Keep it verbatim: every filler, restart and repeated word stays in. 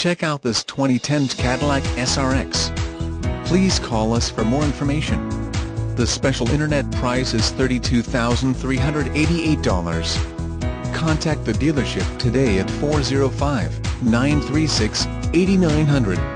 Check out this twenty ten Cadillac S R X. Please call us for more information. The special internet price is thirty-two thousand three hundred eighty-eight dollars. Contact the dealership today at four oh five, nine three six, eight nine zero zero.